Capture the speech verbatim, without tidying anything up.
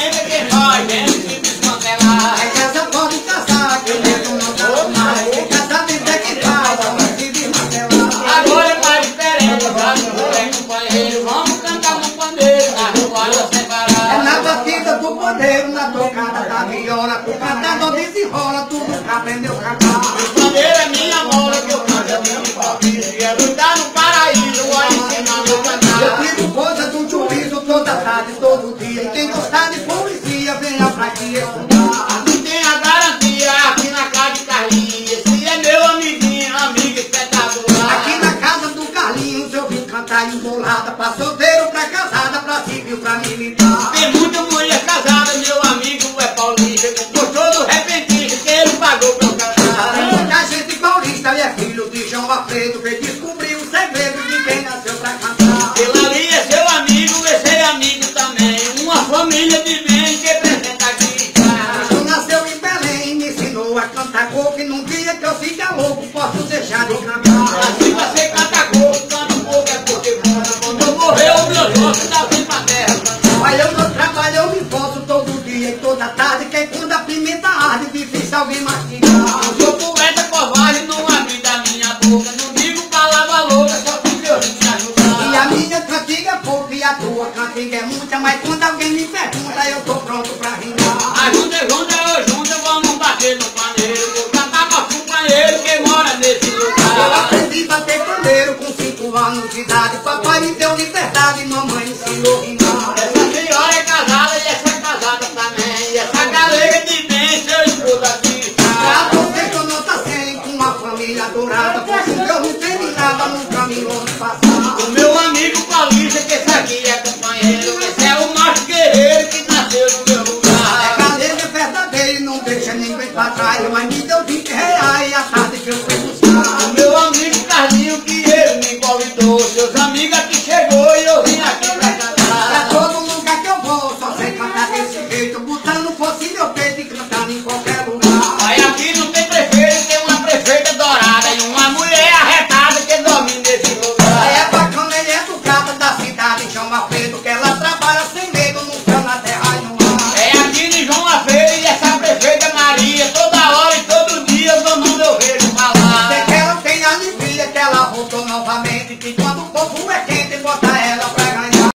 vida que faz gente se desmantelar. É que essa pode casar, que o nego não casa mais. Que casamento é que faz a mãe se desmantelar. Agora tá diferente, já não é companheiro. Vamos cantar no pandeiro, na rua separar. É na batida do pandeiro, na tocada da viola. O cantador desenrola, tudo pra aprender a cantar. O pandeiro é minha mola, que eu canto é minha família. E é lutar no paraíso, olha em cima meu cantar. Eu digo coisa do juízo toda tarde, todo dia. E quem gostar de poesia, venha pra aqui estudar. Não tem a garantia aqui na casa de Carlinhos. Esse é meu amiguinho, amigo espetacular. Aqui na casa do Carlinhos eu vim cantar embolada. Pra solteiro, pra casada, pra civil, pra militar. Tem muita mulher casada, meu amigo é paulista. Gostou do repentista que ele pagou pra eu cantar. Muita gente paulista e é filho de João Alfredo, que descobriu o segredo de quem nasceu pra cantar. Ele ali é seu amigo, esse é amigo também. Uma família de bem que representa aqui. Tu nasceu em Belém, me ensinou a cantar coco. E num dia que eu fica louco, posso deixar de cantar. Assim você canta coco, canta um pouco é porque canta. Quando eu morrer, os meus ossos dá bem pra terra cantar. Olha, eu no trabalho, eu me esforço todo dia e toda tarde. Que quando a pimenta arde, difícil alguém mastigar. Eu sou poeta covarde, não abri da minha boca. Não digo palavra louca, só que Deus me ajudar. E a minha cantiga é pouca e a tua cantiga é muita. Mas quando alguém me pergunta, eu tô pronto pra rimar. Ajuda, junta, eu junto, vamos bater no pandeiro. Vou cantar pra companheiro que mora nesse Eu lugar. aprendi a bater pandeiro com cinco anos de idade. Papai me deu liberdade, mamãe